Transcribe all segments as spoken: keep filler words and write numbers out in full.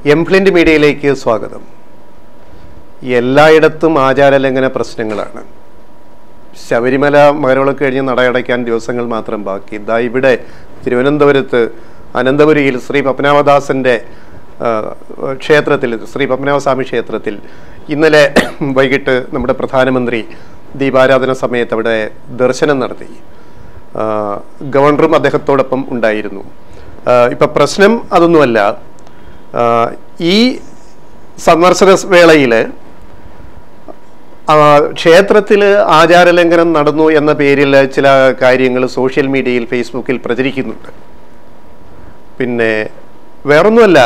എംപ്ലിന്റ് മീഡിയയിലേക്ക് സ്വാഗതം. എല്ലായിടത്തും ആചാരലംഘന പ്രശ്നങ്ങളാണ്. ശബരിമല മകരവിളക്ക് കഴിഞ്ഞ് നടയടയ്ക്കാൻ ദിവസങ്ങൾ മാത്രം ബാക്കി. ഇതാ ഇവിടെ തിരുവനന്തപുരത്ത് അനന്തപുരിയിൽ ശ്രീ പത്മനാഭദാസൻ്റെ ക്ഷേത്രത്തിൽ, ശ്രീ പത്മനാഭസ്വാമി ക്ഷേത്രത്തിൽ ഇന്നലെ വൈകിട്ട് നമ്മുടെ പ്രധാനമന്ത്രി ദീപാരാധന സമയത്ത് അവിടെ ദർശനം നടത്തി. ഗവർണറും അദ്ദേഹത്തോടൊപ്പം ഉണ്ടായിരുന്നു. ഇപ്പം പ്രശ്നം അതൊന്നുമല്ല. ഈ സന്ദർശന വേളയിൽ ക്ഷേത്രത്തിൽ ആചാരലംഘനം നടന്നു എന്ന പേരിൽ ചില കാര്യങ്ങൾ സോഷ്യൽ മീഡിയയിൽ ഫേസ്ബുക്കിൽ പ്രചരിക്കുന്നുണ്ട്. പിന്നെ വേറൊന്നുമല്ല,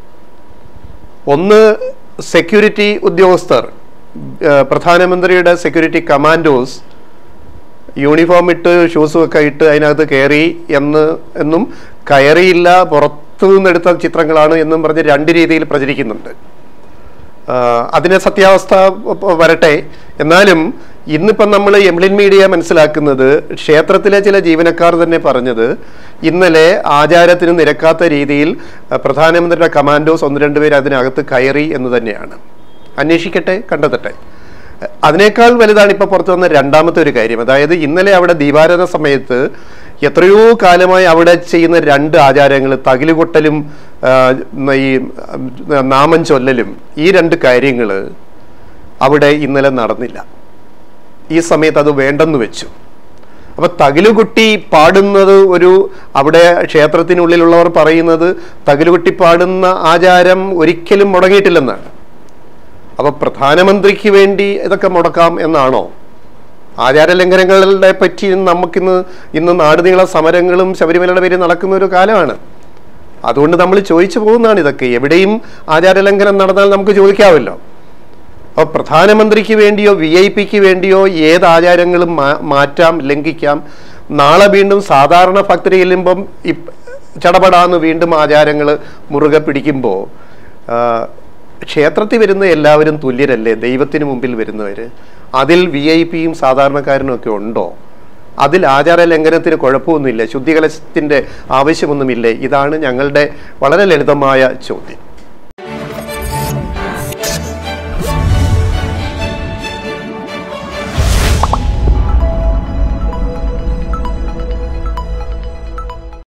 ഒന്ന് സെക്യൂരിറ്റി ഉദ്യോഗസ്ഥർ, പ്രധാനമന്ത്രിയുടെ സെക്യൂരിറ്റി കമാൻഡോസ് യൂണിഫോം ഇട്ട് ഷൂസും ഒക്കെ ഇട്ട് അതിനകത്ത് കയറി എന്ന് എന്നും കയറിയില്ല, പുറത്തു നിന്നെടുത്ത ചിത്രങ്ങളാണ് എന്നും പറഞ്ഞ് രണ്ട് രീതിയിൽ പ്രചരിക്കുന്നുണ്ട്. അതിന് സത്യാവസ്ഥ വരട്ടെ. എന്നാലും ഇന്നിപ്പം നമ്മൾ എംപ്ലിന്റ് മീഡിയ മനസ്സിലാക്കുന്നത്, ക്ഷേത്രത്തിലെ ചില ജീവനക്കാർ തന്നെ പറഞ്ഞത് ഇന്നലെ ആചാരത്തിന് നിരക്കാത്ത രീതിയിൽ പ്രധാനമന്ത്രിയുടെ കമാൻഡോസ് ഒന്ന് രണ്ട് പേര് അതിനകത്ത് കയറി എന്ന് തന്നെയാണ്. അന്വേഷിക്കട്ടെ, കണ്ടെത്തട്ടെ. അതിനേക്കാൾ വലുതാണ് ഇപ്പോൾ പുറത്തു വന്ന രണ്ടാമത്തെ ഒരു കാര്യം. അതായത് ഇന്നലെ അവിടെ ദീപാരാധന സമയത്ത് എത്രയോ കാലമായി അവിടെ ചെയ്യുന്ന രണ്ട് ആചാരങ്ങൾ, തകിലുകൊട്ടലും ഈ നാമം ചൊല്ലലും, ഈ രണ്ട് കാര്യങ്ങൾ അവിടെ ഇന്നലെ നടന്നില്ല. ഈ സമയത്ത് അത് വേണ്ടെന്ന് വെച്ചു. അപ്പൊ തകിലുകൊട്ടി പാടുന്നത് ഒരു, അവിടെ ക്ഷേത്രത്തിനുള്ളിലുള്ളവർ പറയുന്നത് തകിലുകൊട്ടി പാടുന്ന ആചാരം ഒരിക്കലും മുടങ്ങിയിട്ടില്ലെന്നാണ്. അപ്പൊ പ്രധാനമന്ത്രിക്ക് വേണ്ടി ഇതൊക്കെ മുടക്കാം എന്നാണോ? ആചാരലംഘനങ്ങളെ പറ്റി നമുക്കിന്ന് ഇന്ന് നാടുനീള സമരങ്ങളും ശബരിമലയുടെ പേരിൽ നടക്കുന്ന ഒരു കാലമാണ്. അതുകൊണ്ട് നമ്മൾ ചോദിച്ചു പോകുന്നതാണ് ഇതൊക്കെ. എവിടെയും ആചാരലംഘനം നടന്നാൽ നമുക്ക് ചോദിക്കാമല്ലോ. അപ്പോൾ പ്രധാനമന്ത്രിക്ക് വേണ്ടിയോ വി ഐ പിക്ക് വേണ്ടിയോ ഏത് ആചാരങ്ങളും മാറ്റാം, ലംഘിക്കാം. നാളെ വീണ്ടും സാധാരണ ഭക്തര് ചെല്ലുമ്പം ഈ ചടപടാന്ന് വീണ്ടും ആചാരങ്ങൾ മുറുകെ പിടിക്കുമ്പോൾ ക്ഷേത്രത്തിൽ വരുന്ന എല്ലാവരും തുല്യരല്ലേ? ദൈവത്തിന് മുമ്പിൽ വരുന്നവർ. അതിൽ വി ഐ പിയും സാധാരണക്കാരനും ഒക്കെ ഉണ്ടോ? അതിൽ ആചാര ലംഘനത്തിന് കുഴപ്പമൊന്നുമില്ല, ശുദ്ധികലശത്തിൻ്റെ ആവശ്യമൊന്നുമില്ലേ? ഇതാണ് ഞങ്ങളുടെ വളരെ ലളിതമായ ചോദ്യം.